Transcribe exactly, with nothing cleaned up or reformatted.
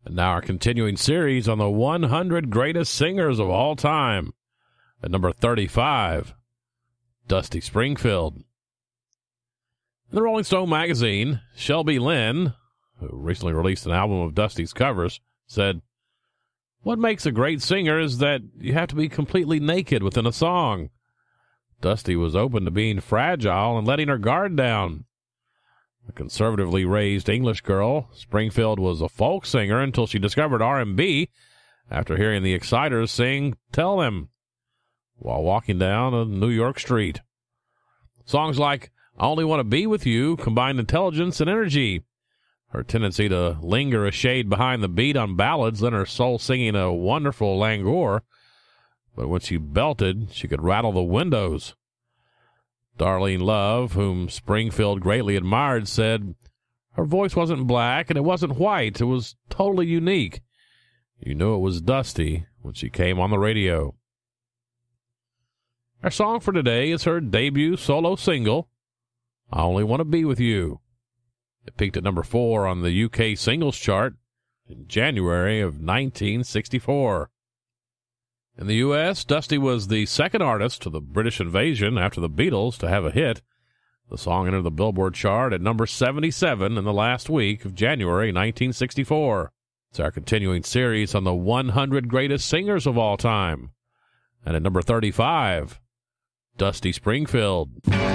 And now our continuing series on the one hundred greatest singers of all time. At number thirty-five, Dusty Springfield. In the Rolling Stone magazine, Shelby Lynn, who recently released an album of Dusty's covers, said, "What makes a great singer is that you have to be completely naked within a song. Dusty was open to being fragile and letting her guard down. A conservatively raised English girl, Springfield was a folk singer until she discovered R and B after hearing the Exciters sing Tell Them while walking down a New York street. Songs like I Only Want to Be With You combined intelligence and energy. Her tendency to linger a shade behind the beat on ballads lent her soul singing a wonderful languor, but when she belted, she could rattle the windows. Darlene Love, whom Springfield greatly admired, said, her voice wasn't black and it wasn't white. It was totally unique. You knew it was Dusty when she came on the radio." Our song for today is her debut solo single, I Only Want to Be With You. It peaked at number four on the U K singles chart in January of nineteen sixty-four. In the U S, Dusty was the second artist to the British invasion after the Beatles to have a hit. The song entered the Billboard chart at number seventy-seven in the last week of January nineteen sixty-four. It's our continuing series on the one hundred greatest singers of all time. And at number thirty-five, Dusty Springfield.